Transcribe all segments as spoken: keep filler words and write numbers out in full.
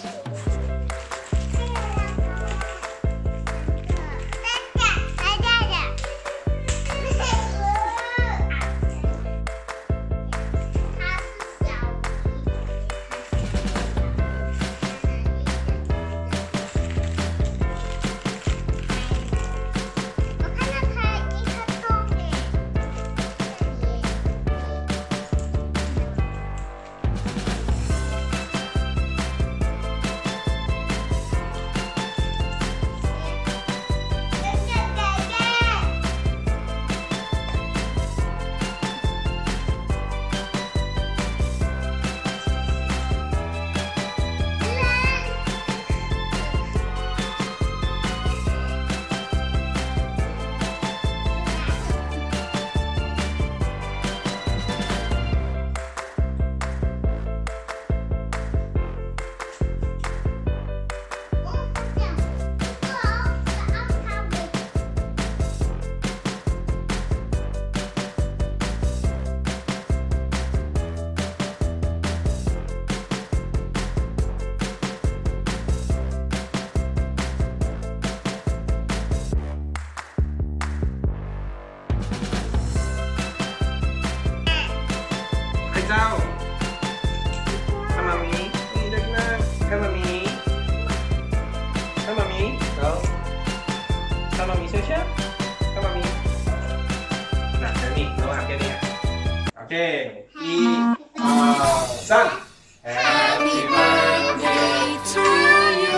เจ้าข้ามามีนี่เด็กนะข้ามามีข้ามามีแล้วข้ามามีเชื่อเชื่อข้ามามีน่ะแค่นี้เราอ่านแค่นี้โอเคอีอ่าสั้น Happy birthday to you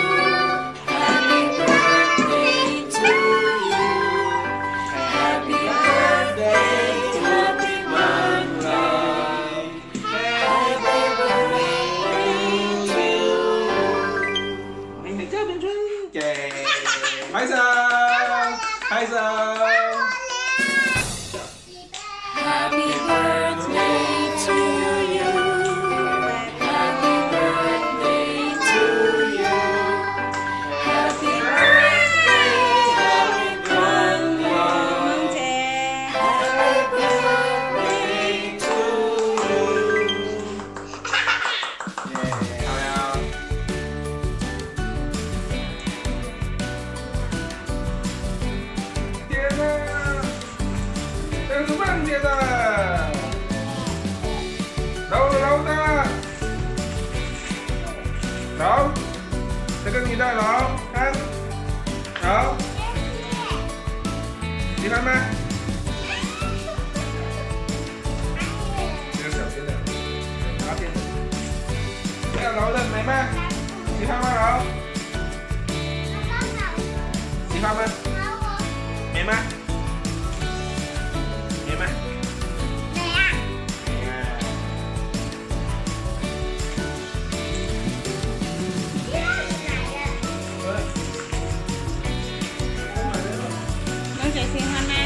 Happy birthday to you Happy birthday Happy birthday Happy birthday to you 你哋真係真嘅，拍手拍手 Happy birthday to you Happy birthday to you Happy birthday Happy birthday Happy birthday to you เย้เอาแล้ว天哪这是万劫的老老的老这个你的老看老喜欢吗这个小心的拿点这个老的美吗喜欢吗老喜欢吗美吗美吗น้องเจ๋สิฮันนะ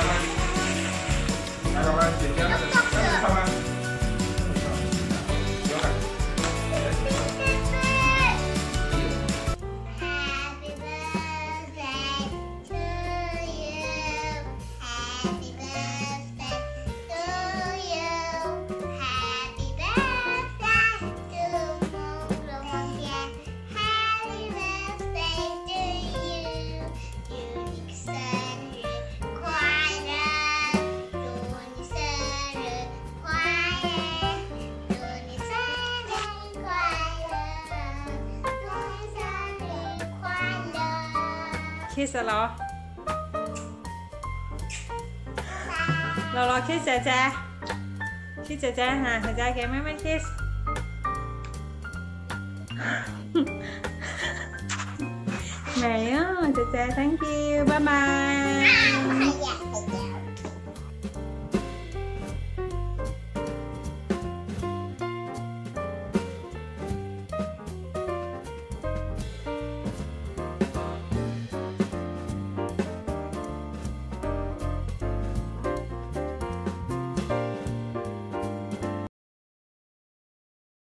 来老板姐姐来看吧คิสเหรอเรารอคิสเจ๊เจ๊คิสเจ๊เจ๊ฮะเจ๊เจ๊แกไม่ไม่คิสไหนอ่ะเจ๊เจ๊ thank you bye bye